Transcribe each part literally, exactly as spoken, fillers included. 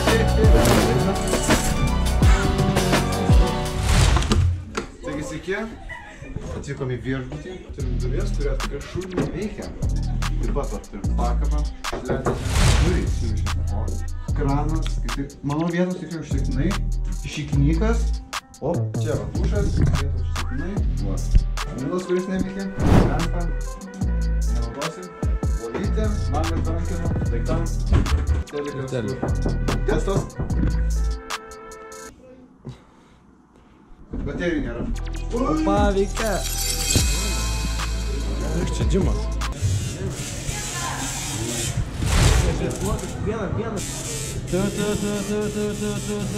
Taigi sveiki, atvykom į viešbutį, turim duris, kurios tokia šūdinė veikia. Taip pat turim pakapą, durys įmušėte. Kranas, kaip manau vietos tikrai užtektinai, išiknykas, o čia va dušas, vietos užtektinai, va. Milas, kuris neveikia, lempa, nenaudosim, volytė, mangas barankino, daiktam, telikas, testas. Baterijų nėra. Opa, veikia. Ir čia džimas. Vienas, vienas. Tu, tu, tu, tu, tu, tu, tu, tu.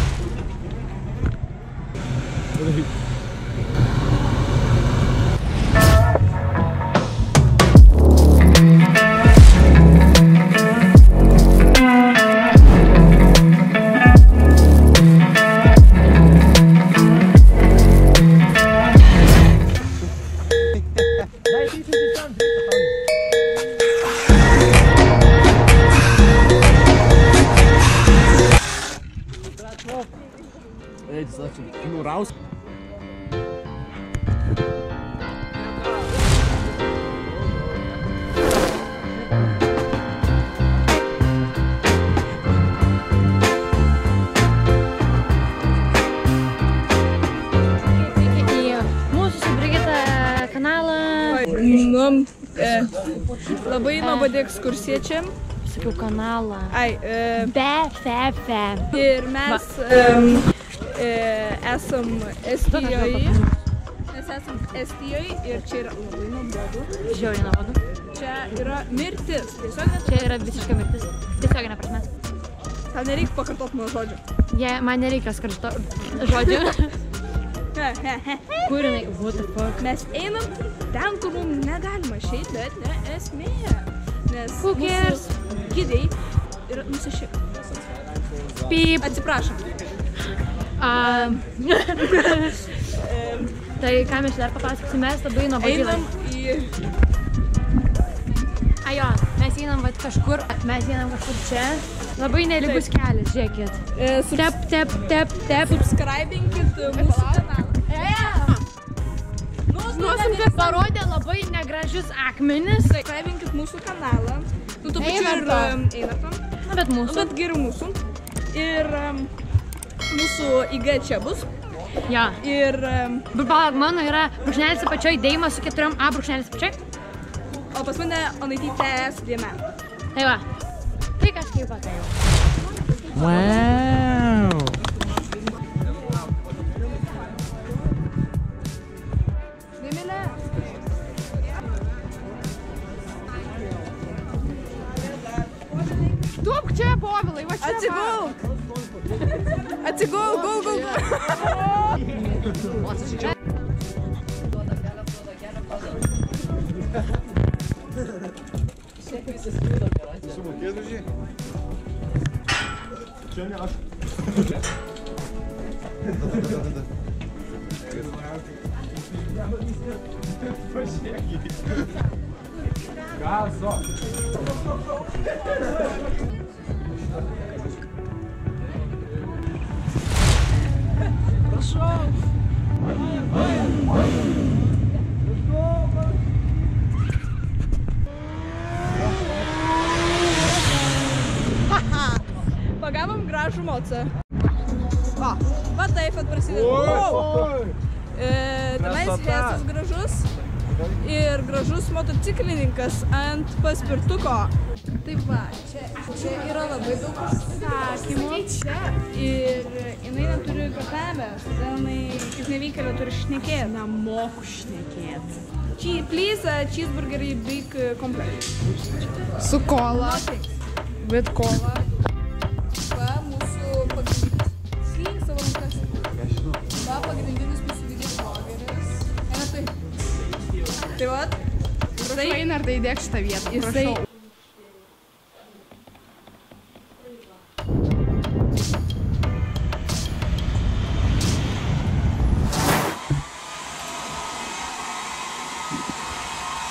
Ну, раус. Mūsų subrigita kanalą. Nu, e, labai nuobodi ekskursija čia. Sakiau kanalą. Ai, e, Be, fe, fe. ir mes e, e, esam Estijoje. Mes esam Estijoje ir čia yra labai nuobodu. Žiauriai nuobodu. Čia yra mirtis. Tiesiog Čia yra visiška mirtis. Tiesioginė prasme. tau nereikia pakartot mano žodžio. Jie, man nereikia skarto žodžių. Kur jinai? What the fuck? Mes einam ten, kur mums negalima šiaip, bet ne esmė. Nes Who cares? mūsų gidai yra nusišik. Pyp. Atsiprašom. Um, tai ką mes dar papasakosim, mes labai nuobodžiai. Einam į... Ajo, mes einam vat kažkur, mes einam kažkur čia. Labai nelygus kelias, žiūrėkit. E, Tep, tep, tep, tep. Subscribinkit mūsų kanalą. Nuosumkė parodė labai negražius akmenis. Subscribinkit mūsų kanalą. Nu, tu pačiu ir Einartam. Na, bet mūsų. Bet geriau mūsų. Ir um, mūsų I G čia bus. Ja. Ir... Um, Palauk, mano yra brūkšnelis apačioj, deimas su keturiom A brūkšnelis apačioj. o pas mane Onaitytė su dviem E. Tai va. Tai kažkaip atėjau. Wow. Nemilė. Duok čia, povilai, va čia. Atsigulk. Atsigulk, gul, gul, gul. Sumokėt už jį? Čia ne aš. Gazo. Prašau. Pagavom gražų mocą. Va, va taip pat prasideda. Tenais Hesas gražus ir gražus motociklininkas ant paspirtuko. Tai va, čia, čia yra labai daug užsakymų. Ir jinai neturi kortelės, todėl jinai kaip nevykėlė turi šnekėti. Nemoku šnekėti. Please, uh, cheeseburgerį big komplet. Su kola. Bet kola. Va, mūsų pagrindinis. Slink savo rankas. Va, pagrindinis mūsų video vlogeris. Eina tai. Tai va. Prašau, Einartai, įdėk šitą vietą. Jisai.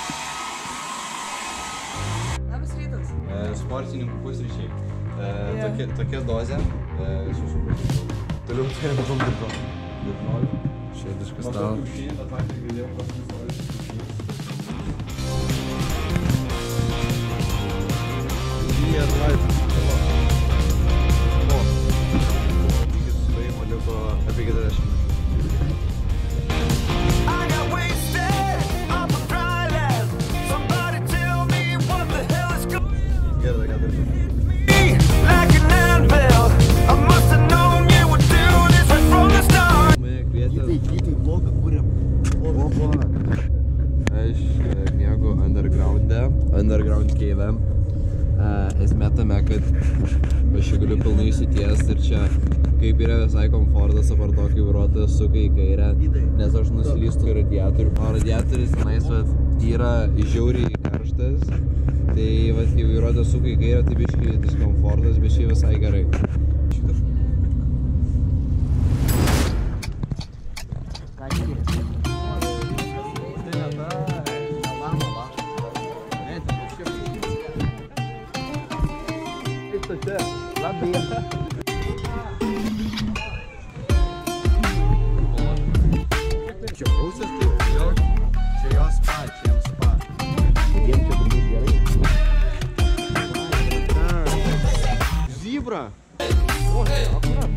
Sportininkų pusryčiai. tokia dozė. Toliau tai yra džumdiko. Švediškas stalo. Jie ir laitą. O. Iki sustojimo liko apie keturiasdešimt. Underground cave. Esmė tame, kad aš čia galiu pilnai įsitiest ir čia kaip yra visai komfortas, apart to, kai vairuotojas suka į kairę, nes aš nuslystu radiatorių. O radiatoris tenais yra žiauriai karštas, tai vat, kai vairuotojas suka į kairę, tai biškai diskomfortas, biškai visai gerai. Čia prūsės kaip, jo? Čia jos spa, čia jiems spa. Jiems čia turbūt gerai. Zybra! O, akurat.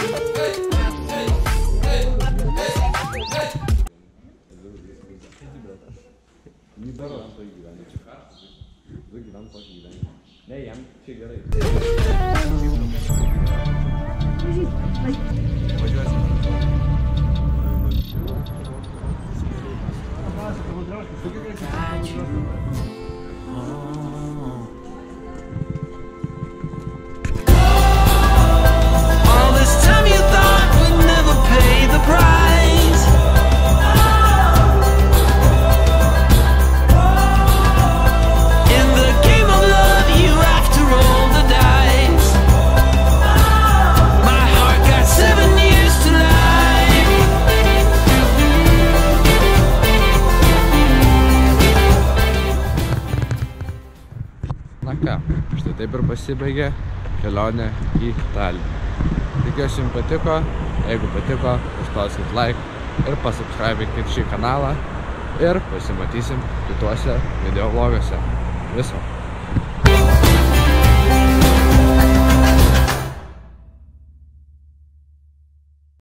Nibero. Čia karštas. Du gyvent tokį gyvenimą. Ne, jam čia gerai. Važiuosim. All this time you thought we'd never pay the price. In the game of love you have to roll the dice. My heart got seven years to life. Na ką, štai taip ir pasibaigė kelionė į Taliną. Tikiuosi jums patiko, jeigu patiko, paspauskit like ir pasubscribikit šį kanalą ir pasimatysim kituose video vloguose. Viso.